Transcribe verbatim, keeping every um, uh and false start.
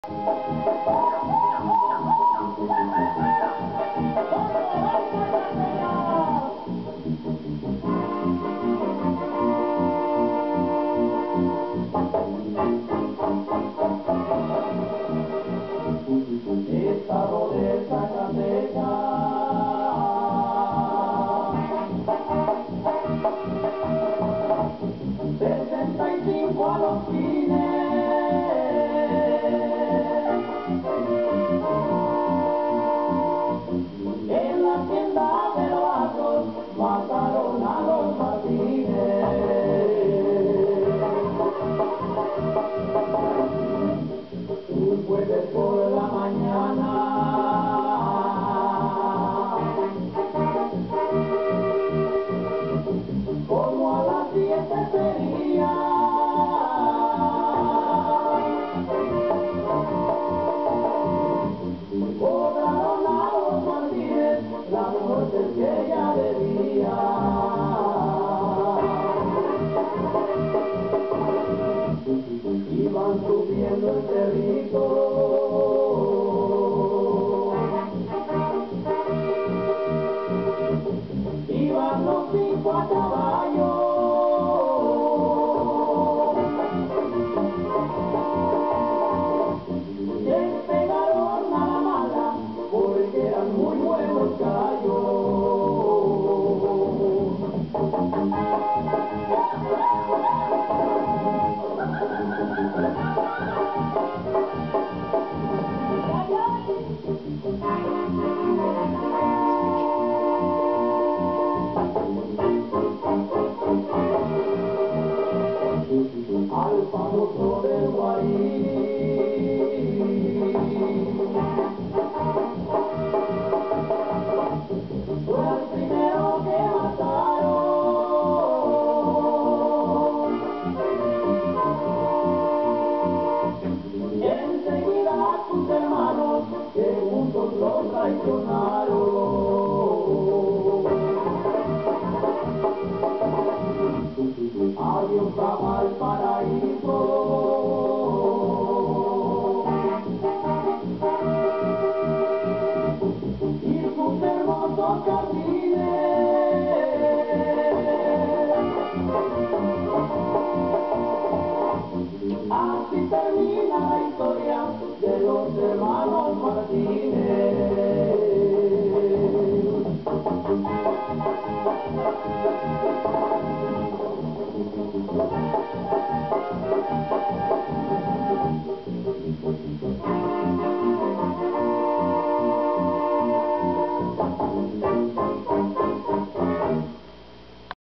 Estado de Zacatecas, sesenta y cinco a los fines, en la tienda de los Atos mataron a los Martínez. Un jueves por la mañana, como a las siete sería, cobraron a los Martínez las muertes que ella debía. Iban subiendo el cerrito, iban los cinco a caballo, despegaron a la mala porque eran muy buenos gallos. Al famoso del Guarí, fue el primero que mataron. Enseguida a sus hermanos que juntos los traicionaron. Adiós a Valparaíso, y sus hermosos jardines. Así termina la historia de los hermanos Martínez.